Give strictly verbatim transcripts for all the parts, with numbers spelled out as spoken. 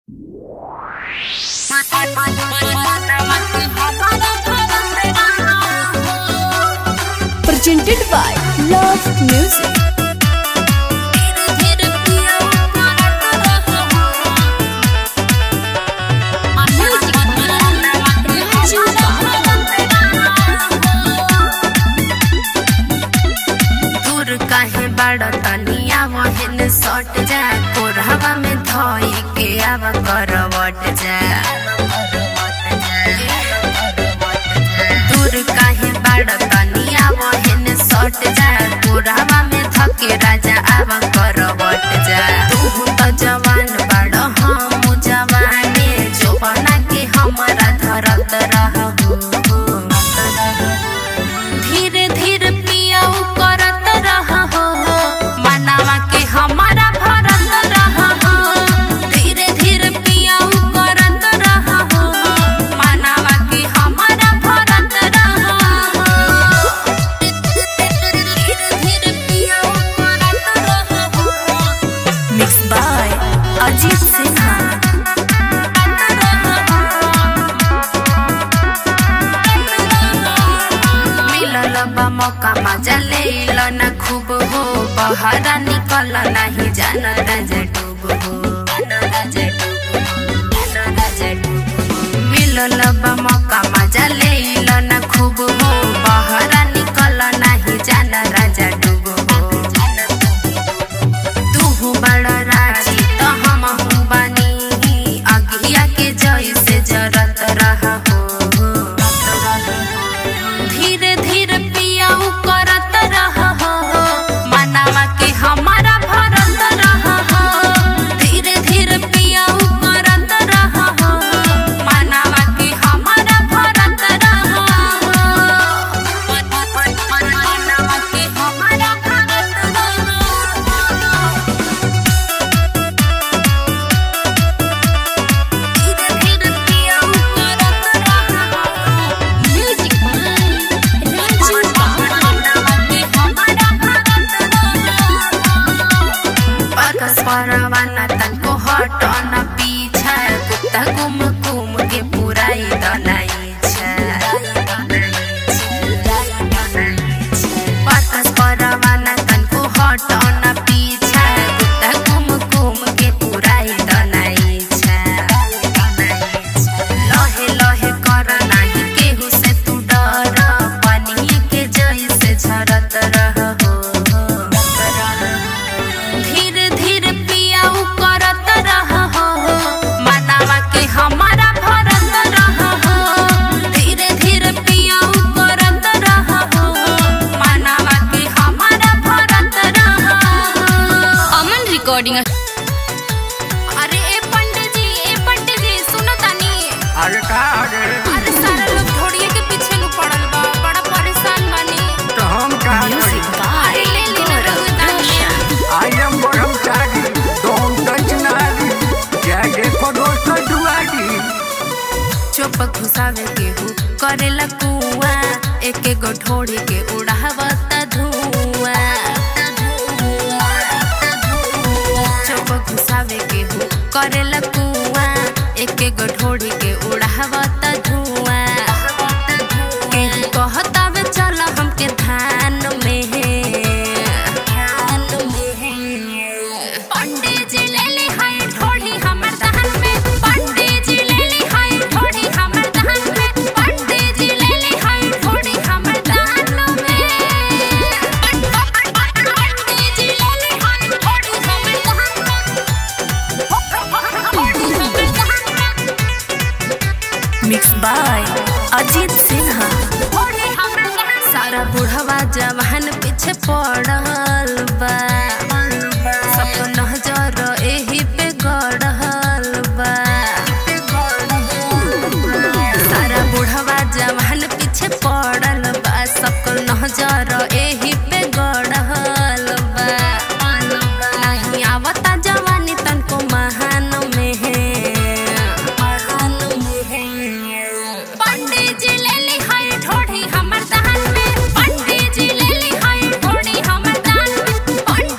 Presented by Love Music. काहे बड़ा तनिया वहन सट जा कोरहवा में धोई के आव करवट जा दूर काहे बड़ा तनिया वहन सट जा कोरहवा में धके राजा आव करवट जा तू तो जवान बड़ा हम जवाने जो बना के हमरा धरत रहू धीरे धीरे पिया करत रहा हो मनावा के हमारा भरत रहा हो धीरे धीरे पिया करत रहा हो मनावा के हमारा भरत रहा हो धीरे धीरे पिया करत रहा हो। Mix by Ajit Sinha. मौका मजा ले लो न खूब हो बहरा निकल नहीं जाना राजा डूब हो मिलल बा मौका मजा ले लो न खूब हो बहरा निकल नहीं जाना राजा डूब हो तू बड़ा राजी तो हम हूँ बनी अगिया के जैसे जरत रहा हो धीरे धीरे करत रहा हो मनावा के हमारा भरत रहा हो धीरे धीरे पिया करत रहा हो मनावा के हमारा भरत रहा हो मनावा के हमारा भरत धीरे धीरे पिया करत रहा म्यूजिक परवाना तनको हट न पीछा कुत्ता घूम घूम के पुराई दनाई पतस परवाना तनको हट न पीछा कुत्ता घूम घूम के पुराई दनाई लहे लहे कर नहीं केहू से तू डर पानी के जैसे झरत रह हमारा भरत रहा हो धीरे धीरे पिया करत रहा हो मनावा के हमारा भरत रहा हो। अमन रिकॉर्डिंग। अरे ए पंडित जी ए पंडित जी सुनो तानी। अरे का अरे अरे सारा लोग घोड़िए के पीछे नु पड़ल बा बड़ा परेशान बानी तो हम का अरे ले ले ना रहुए तानी आई एम बड़म चागी डोंट टच नारी जागे पड़ोस का दुआरी चुप घुसावे के हु करेला कुआ एक एक गो ढोड़ी के उड़ावत धुआं चुप घुसावे के हु करेला कुआ एक एक गो ढोड़ी के उड़ावत धुआं के कहतावे चल हमके धान में पंडित जी ले ले हाय ढोड़ी हमर धान में पंडित जी ले ले हाय ढोड़ी हमर धान में पंडित जी ले ले हाय ढोड़ी हमर धान में पंडित जी ले ले हाय ढोड़ी हमर धान में मिक्स बाय अजीत सिन्हा। सारा बुढ़वा जवान पीछे पड़ल बा सबको नजर एही पे गड़ल बा सारा बुढ़वा जवान पीछे पड़ल बा सबको नजर एही पे गड़ल बा नहीं आवता जवानी तनको महान में पंडित जी ले ली हाय ढोड़ी हमर दान में पंडित जी ले ली हाय ढोड़ी हमर दान में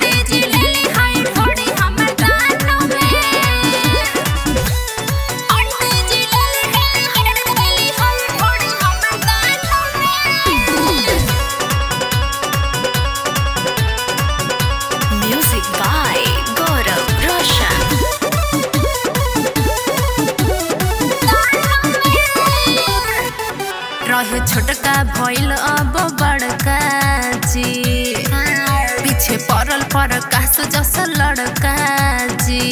छोटका भइल अब बड़का जी पीछे पड़ल पर कास जस लड़का जी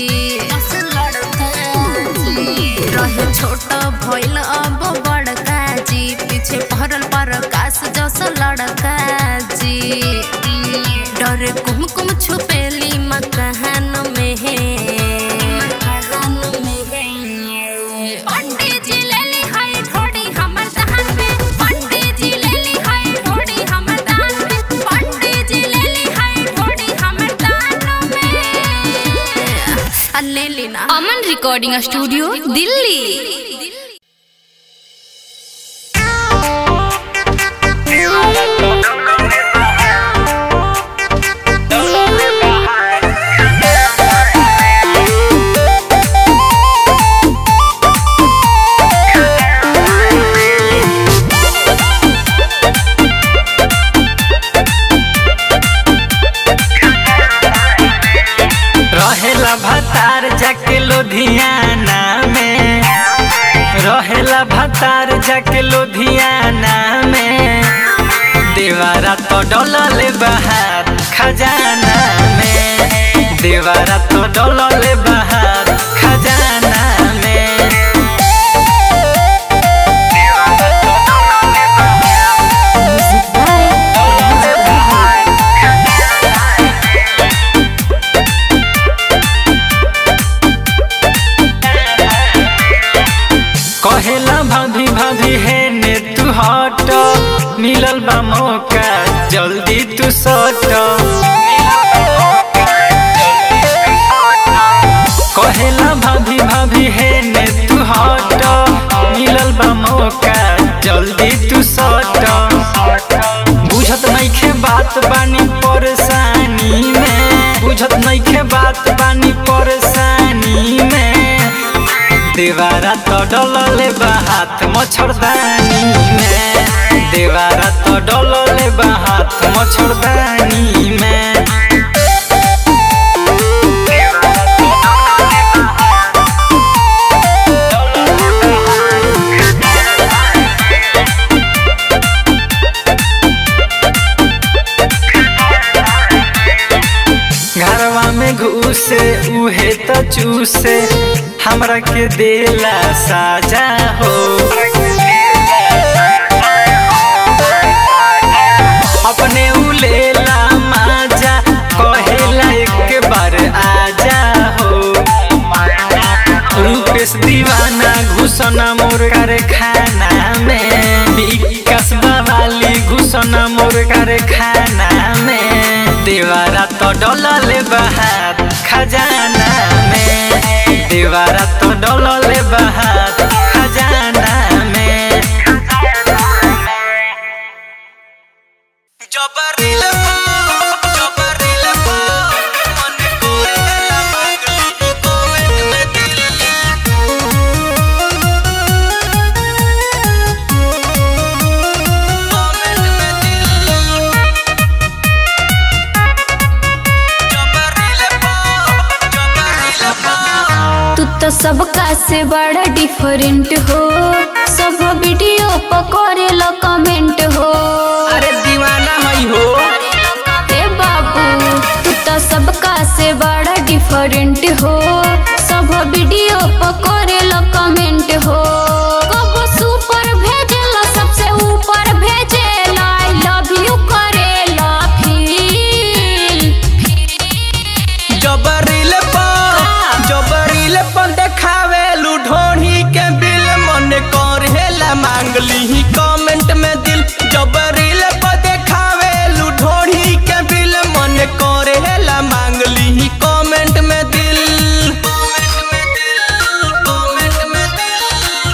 रहे छोट भइल अब बड़का जी पीछे पड़ल पर कास जस लड़का जी डरे कुम कुम छुपेली मकान में अमन रिकॉर्डिंग स्टूडियो दिल्ली। भतार जाके लुधियाना में रहेला भतार जाके लुधियाना में देवारा तो डोलले बहार खजाना में देवारा तो डोलले बहार खजाना में कहेला भाभी भाभी है ने तू हट मिलल बा मौका जल्दी तू सट कहेला भाभी भाभी है ने तू हट मिलल बा मौका जल्दी तू सट बुझत नइखे बात बानी परेशानी में बुझत नइखे बात बानी परेशानी में देवारा तो डोलले बहात मच्छरदानी में देवारा तो डोलले बहात मच्छरदानी में घरवा में घुसे उहे तो चूसे हमरा के देला साजा हो अपने उलेला माजा कहेला एक बार आजा हो रूपेश दीवाना घुसना मोर कारखाना में विकास वाली घुसना मोर कारखाना में देवारा तो डोलले बहार खजाना में देवारा तो डोलले बहार खजाना में जबरील जबरील मन कोरेला मंगली कोवेट में दिल कोवेट में दिल जबरील जबरील तू तो सबका से बड़ा डिफरेंट हो सब वीडियो पकड़े लो कमेंट हो अरे दीवाना हई हो ए बाबू तू तो सबका से बड़ा डिफरेंट हो सब वीडियो पकड़े लो कमेंट हो कब सुपर भेजेला सबसे ऊपर भेजेला आई लव यू करेला फील जबरील जबरील पन देखावे लुढोनी के बिल मन करेला मांगली ही कमेंट में दिल जबरील पर देखावे लुढोनी के बिल मन करेला मांगली ही कमेंट में दिल कमेंट में दिल कमेंट में दिल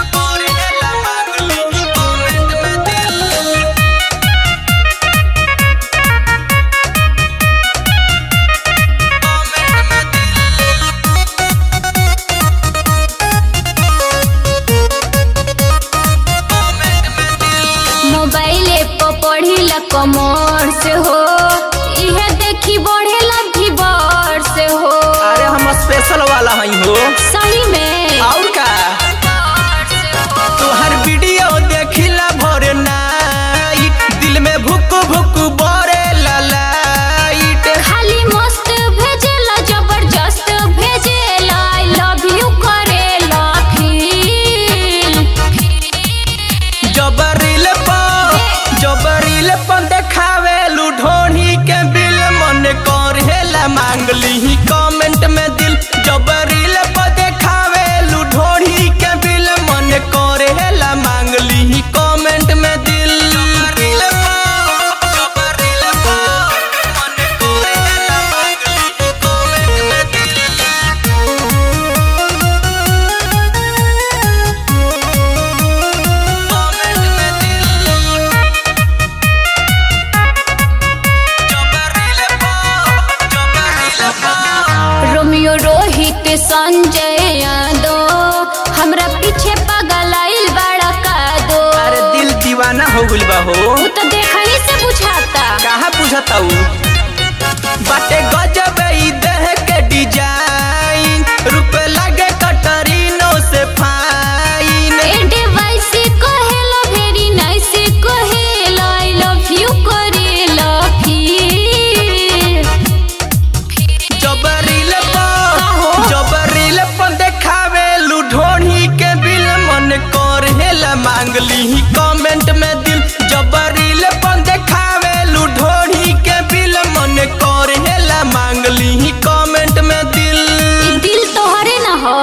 गइल बा हो? तू तो देखही से बुझाता। कहाँ बुझाता उ? बाटे गजब ई देह के डिजाइन, रुपए लागे कटरीनो से फाइन। ए डिवाइस कहेला वेरी नाइस कहेला आई लव यू करेला फिर। जब रील पर जब रील पर देखावे लू ढोढ़ी के बिल, मन करेला मांगली ही कमेंट में दिल। जब रील पर देखावे लू ढोढ़ी के बिल, मन करेला मांगली ही कमेंट में दिल। ई दिल तोहरे न हो।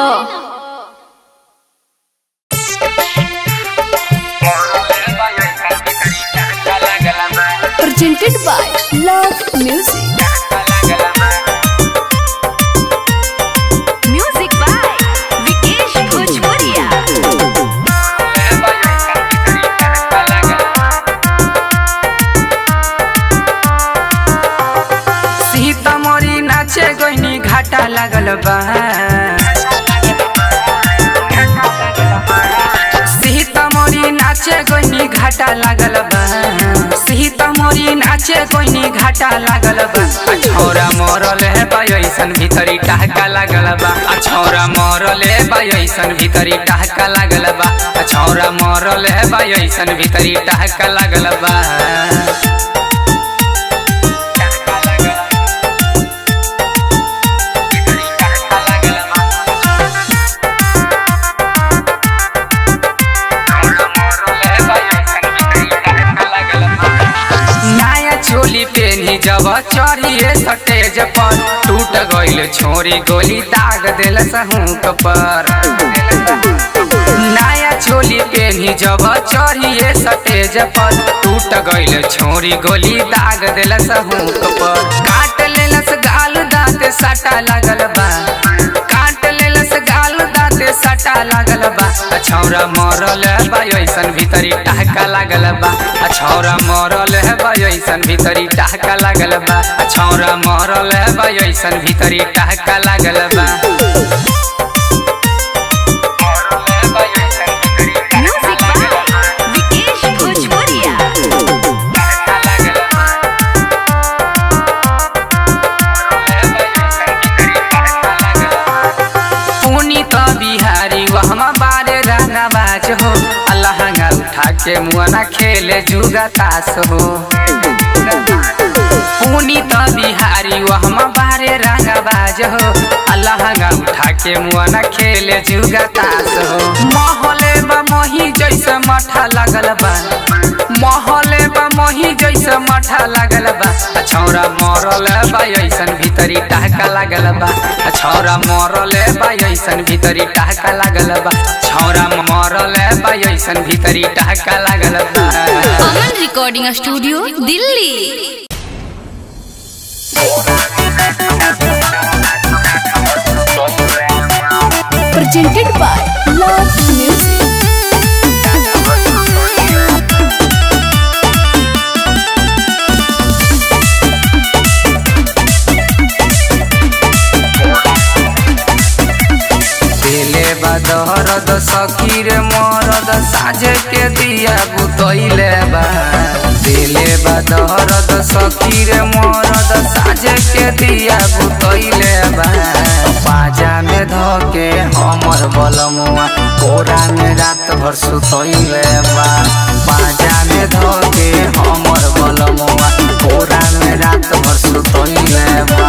Presented by Love Music. Music by Vikesh Bhojpuria. Sitamarhi नाचे गईनी घाटा लागल बा। सीतामढ़ी नाचे गईनी घाटा लागल बा। सीतामढ़ी नाचे गईनी घाटा लागल बा। छौरा मरल है बायसन भीतरी टहका लागल बा। छौरा मरल है बायसन भीतरी टहका लागल बा। छौरा मरल है बायसन भीतरी टहका लागल बा। चोली पेनी जब चढ़िए स्टेज पर, टूट गइल छोरी गोली दाग दिल सहूक पर। नया चोली पेनी जब चढ़िए स्टेज पर, टूट गइल छोरी गोली दाग दिल सहूक पर। काट लेलस गाल दांत सटा लागल बा। काट लेलस गाल दांत सटा लागल बा। छौरा मरल है बायसन भीतरी टहका लागल बा। छौरा मरल है बायसन भीतरी टहका लागल बा। छौरा मरल है बायसन भीतरी टहका लागल बा। Music by Vikesh Bhojpuria. Puneet Bihari वहमा बारे रंगबाज हो, लहंगा उठा के मुआना खेले जुगा तास हो। पुनीत बिहारी वहमा बारे रंगबाज हो, लहंगा उठा के मुआना खेले जुगा तास हो। महले बा मोही जैसे मठा लगल बा। महले बा मोही जैसे मठा लगल बा। छौरा मरल बायसन भीतरी टहका लागल बा। छौरा मरल बायसन भीतरी टहका लागल बा। छौरा मरल बायसन भीतरी टहका लागल बा। Aman recording studio Delhi. Presented by Love Music. दिले बदरद सखीर मरद साझे के दिया बुतैले बा। दिले बदरद सखीर मरद साझे के दिया बुतैले बा। बाजा में धके हमर बलमुआ, कोरा में रात भर सुतैले बा। बाजा में धके हमर बलमुआ, कोरा में रात भर सुतैले बा।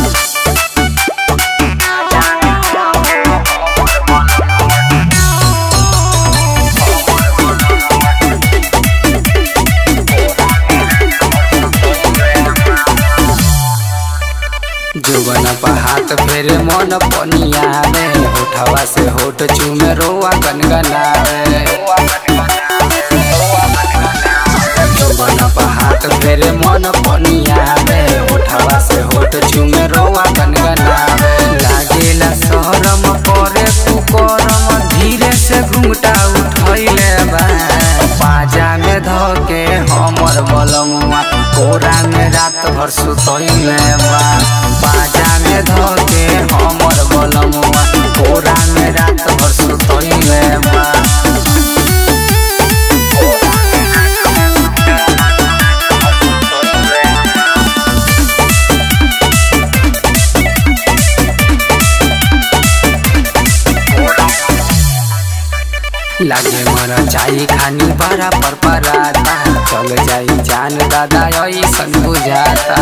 जुबन हाथ फेरे मन पनियावे, होठवा से होठ चूमे रोआ गनगनावे। जुबन हाथ फेरे मन पनियावे, होठवा से होठ चूमे रोआ गनगनावे। लागेला शरम करे तू करम, धीरे से घुंघटा उठैले बा। बाजा में धके हमर बलमुआ, कोरा में रात भर सुतैले बा। बाजा में धके हमर बलमुआ, कोरा में रात भर सुतैले बा। लागे मरा चाई खानी बड़ा पर पराता चल जाई जान दादा ऐसन बुझाता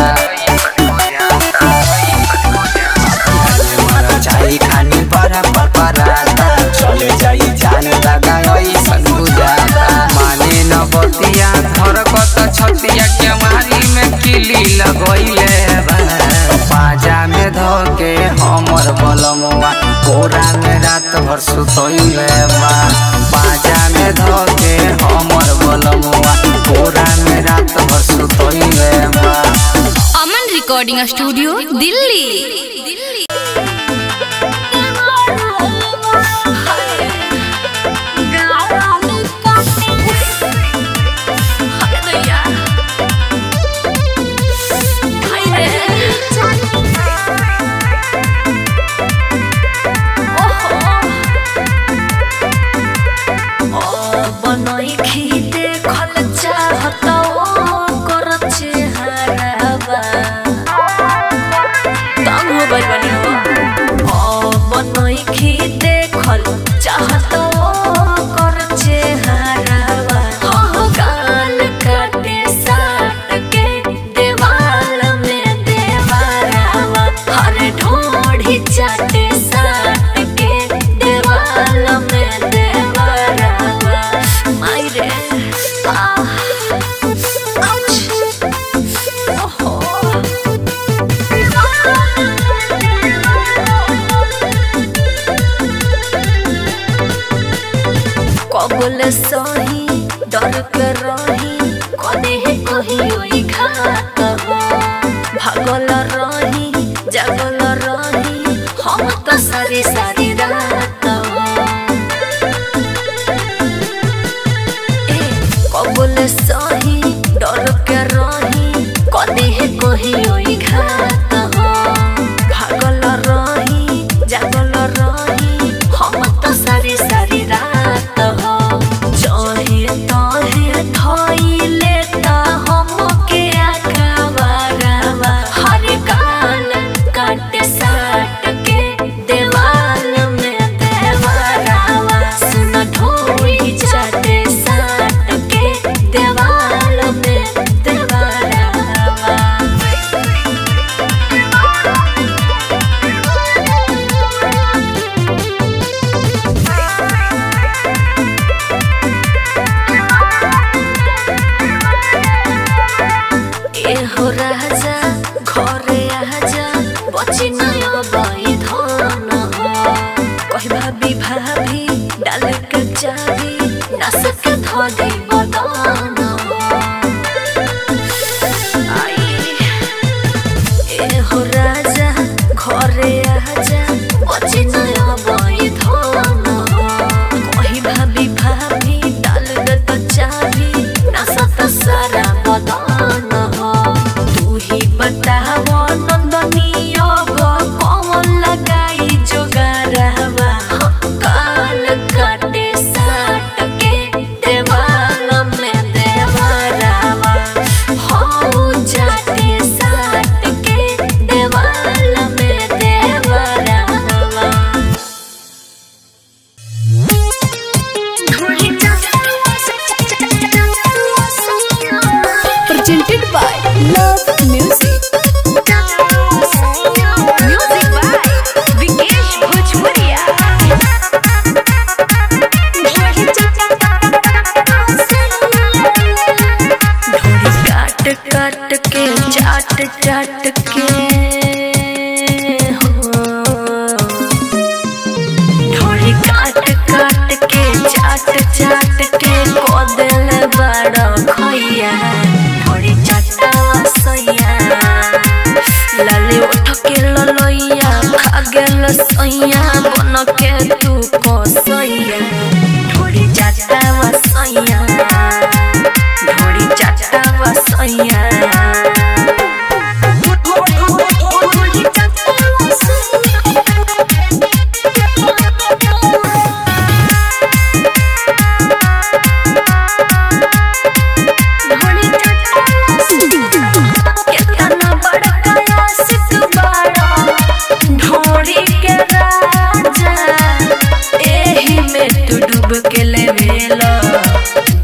लागे मरा चाई खानी बड़ा पर पराता चल जाई जान दादा ऐसन बुझाता माने न बतिया धरकत छतिया के मारी में किली लगइले बा बाजा में धके हमर बलमवा कोरा में रात भर सुतइले बा बाजा में धके हमर बलमवा कोरा में रात भर सुतइले बा। Aman recording studio Delhi. बोले सही डर के रही कदे है कही ओई घात हो भागल रही जागल रही हम तो सारी सारी रात हो ए कबोले सही डर के रही कदे है कही ओई घात हो भागल रही जागल रही हम तो सारी सारी रात हो काल काटे साट के देवाल में दे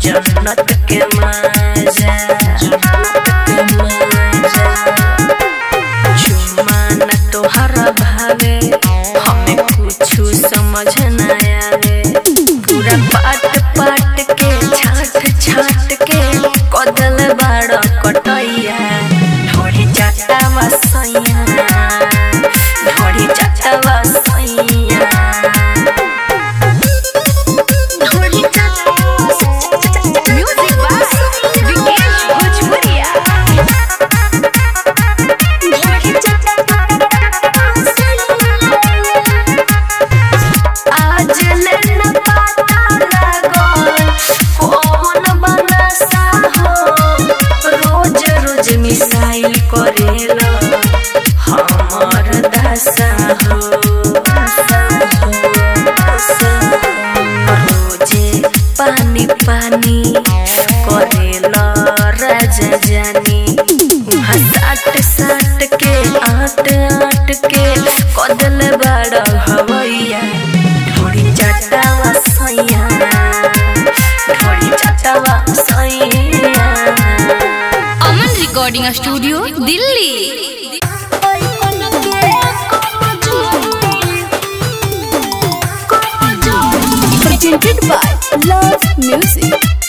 जन्नत के मजा चुम्मा न तोहरा भावे हमें कुछ समझ न आवे पूरा पाट पाट के छाट छाट के कदल बाड़ कटैया ढोरी चाटावा सैया ढोरी चाटावा सैया ढोरी म्यूजिक बॉक्स विकेश भोजपुरिया ढोरी आज लेना पाता लगो कौन बनसा हो रोज रोज मिसाइल करेला हमार दशा हो रोजे पानी पानी करेला राजा जानी साट साट के आट आट के कदल बड़ा हवैया ढोरी चाटावा सैया ढोरी चाटावा सैया। Aman recording studio Delhi. Presented by Love Music।